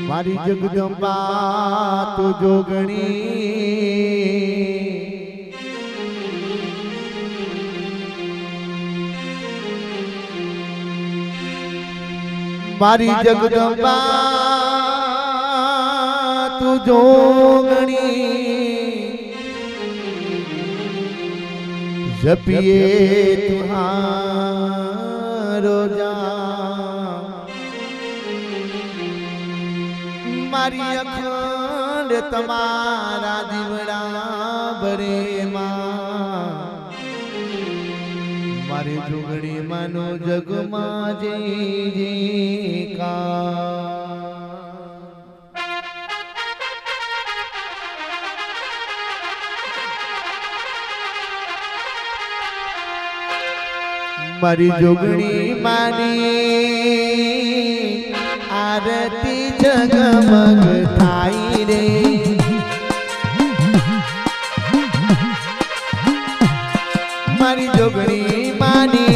मारी जगदंबा तू जोगणी मारी जगदंबा तू जोगणी जपिए तुहारो जा मारी अखंड तमारा दीवड़ा बरे मारे जोगणी मानो जगमा जय का मारी जोगणी मानी आरती जगमग थाई रे मारी जोगणी मानी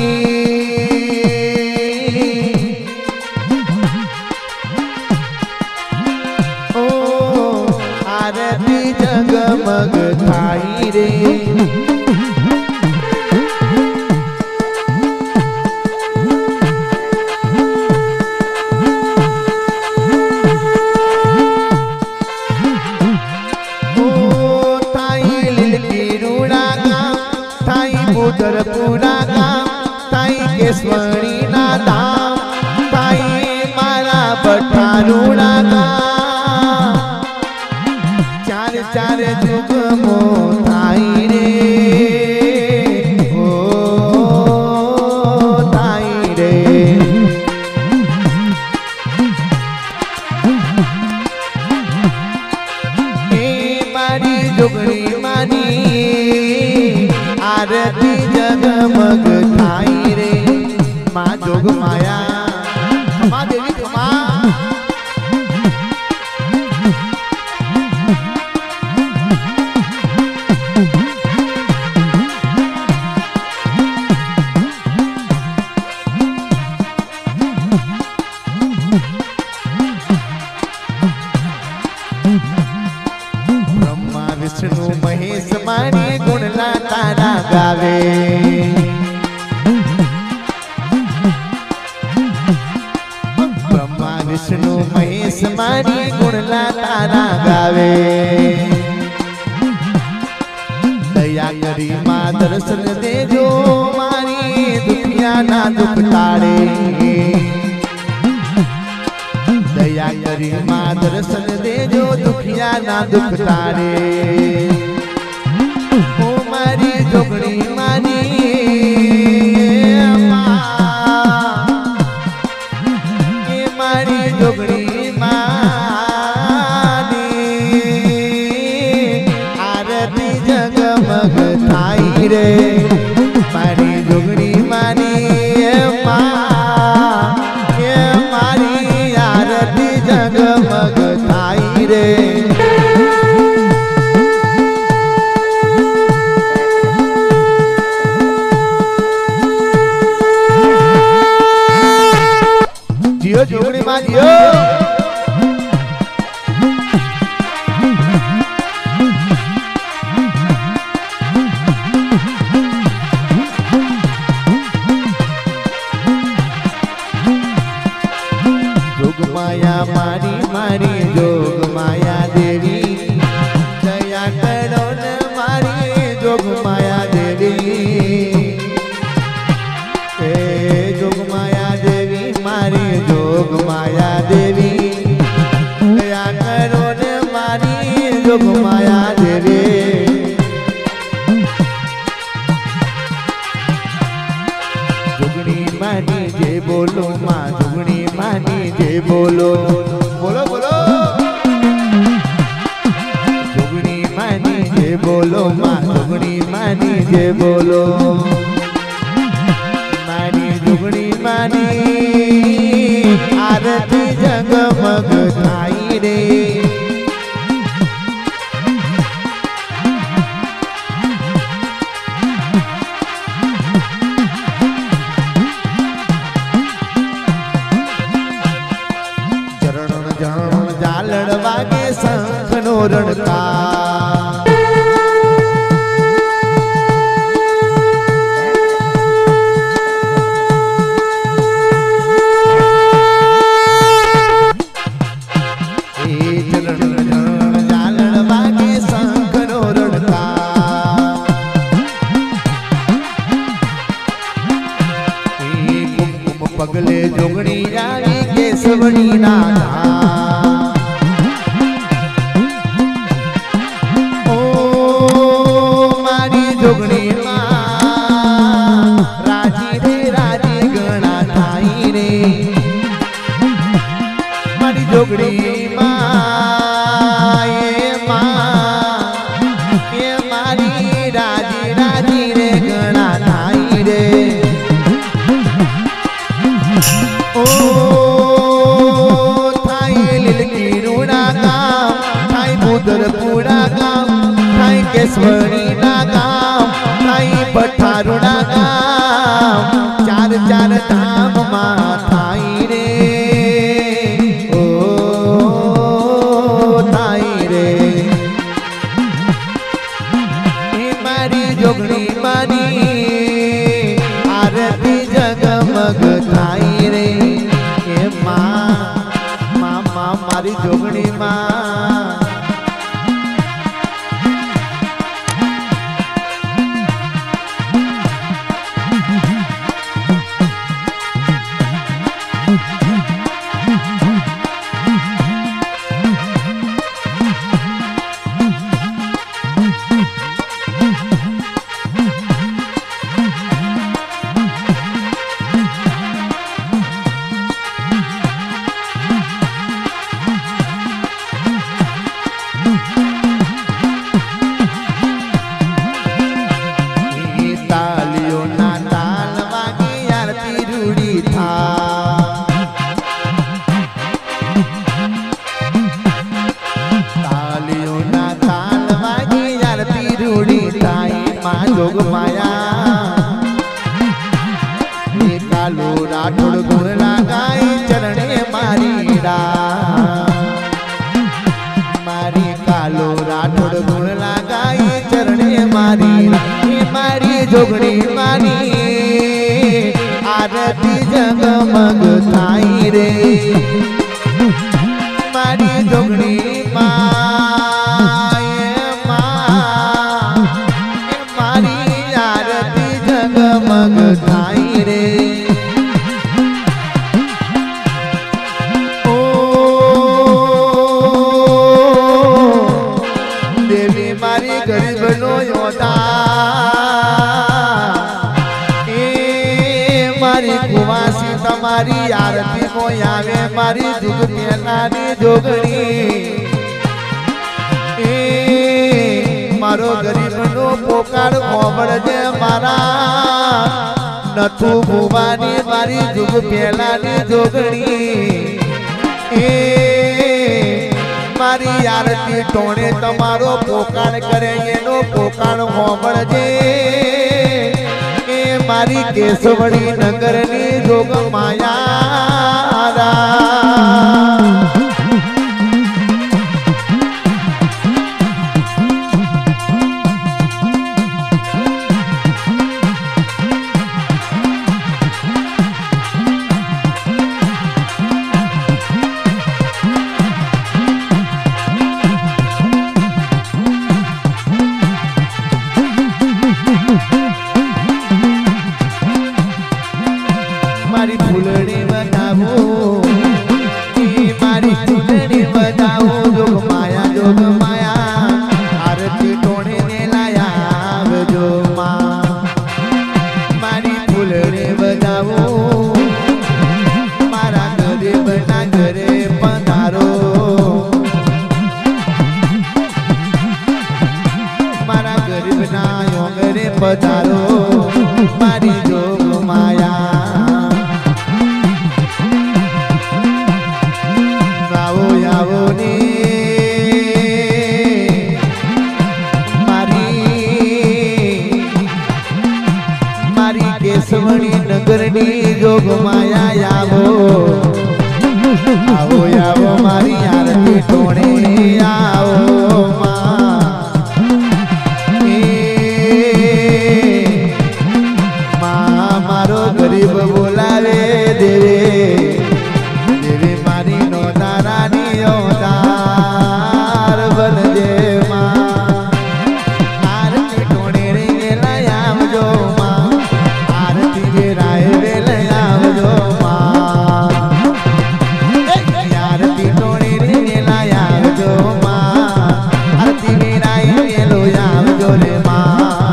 ओ आरती जगमग थाई रे पूरा गाम ताई केसवणी ना धाम ताई मारा बठारूड़ा गाम चार चार जुग मो ताई रे ओ ताई रे मारी जोगणी मानी आरती जगमग थाई रे माँ जोग माया माँ देवी को माँ ब्रह्मा विष्णु महेश मानी गुणला तारा गावे ब्रह्मा विष्णु महेश मानी गुणला तारा गावे दया करी मां दर्शन देजो मारी दुखिया ना दुख टाड़े दया करी मां दर्शन देजो दुखिया ना दुख टाड़े ओ मारी जोगणी मानी मारी जोगणी मानी आरती जगमग थाई रे मारी जोगणी मानी मारी आरती जगमग थाई रे जियो जोगणी मां जियो जोग माया मारी मारी जोग माया देवी दया करो न मारी जोग माया देवी जोग माया देवी मारी जोग माया देवी दया करो न मारी जोग माया देवी जोगणी मानी जे बोलो माँ जोगणी मानी जे बोलो बोलो बोलो जोगणी मानी जे बोलो माँ जोगणी मानी जे बोलो मानी जोगणी मानी आरती जगमग थाई रे વાગે શંખનો રણકાર पगले जोगणी आई केसवड़ी नाधा ओ मारी जोगणी मां राजी रे राजी गणा थाई रे मारी जोगणी मां ये मारी राजी राजी रे गणा थाई रे ओ थाई लिलकी रूड़ा गाम थाई बुदरपुरा गाम थाई केसवड़ी ना गाम थाई पठारुड़ा गाम चार चार धाम मा थाई रे ओ थाई रे हे मारी जोगणी मानी आरती जगमग थाई रे मारी जोगणी मां जोग माया कालो राठौड़ गुण लगाई चरणे मारी मारी कालो राठौड़ गुण लगाई चरणे मारी जोगणी मानी आरती जगमग थाई रे मारी जोगणी जगमग थाई रे ओ देवी मारी गरीब नो योदा ए मारी कुवासी तमारी आरती को आवे मारी जुग पेलानी जोगणी मारो गरीब नो पोकार खोबड़जे मारा नथु भुवानी मारी जुग पेलानी जोगणी मारी आरती टोणे तमारो पोकार करे एनो पोकार खोबड़जे मारी केसवड़ी नगरनी जोग माया मारी फूलड़ी बताओ मारी फूलड़ी बताओ जोग माया आरती टोणे ने लाया जो माँ मारी फूलड़ी बताओ मारा गरीब ना घरे पधारो मारा गरीब ना यो घरे पधारो मारी जोग माया केसवड़ी नगरनी जोग माया आवो आवो आवो मारी आरती टोणे आओ माँ मारो गरीब बोलावे देवे देवे मारी नो नारानी ओदार बनजे माँ आरती टोणे रे लायाम जो माँ आरती जे राय वे लायाम जो माँ आरती टोणे रे लायाम जो माँ आरती वे राय वे लोयाम जो रे माँ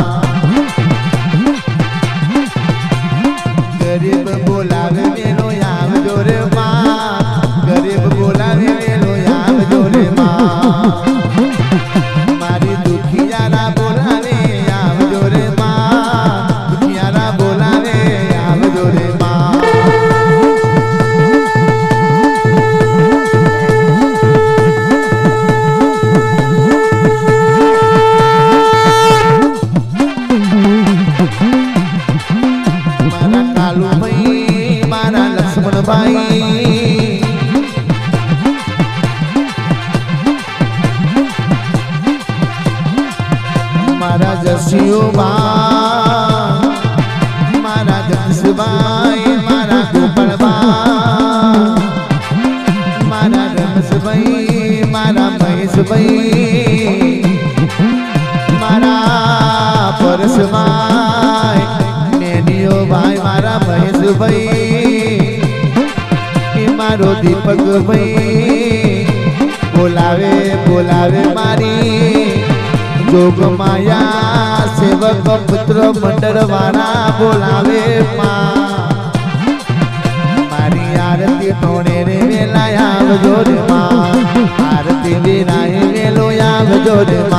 गरीब बोलावे मेलो याम जोरे माँ गरीब बोलावे मेलो याम जोरे माँ मारी दुखियारा बोलावे याम जोरे माँ दुखियारा बोलावे याम जोरे माँ मारा कालू भाई मारा लक्ष्मण भाई मारा जसियो बा मारा जस भाई मारा गोपाल बा मारा रमेश भाई मारा महेश भाई मारा परस भाई नेनियो भाई मारा महेश भाई मारो दीपक भाई बोलावे बोलावे मारी जोग माया सेवक पुत्र मंडल वाला बोलावे माँ मारी आरती टोणे रे वेला याव जोरे माँ आरती वे राय वेलो याव जोरे माँ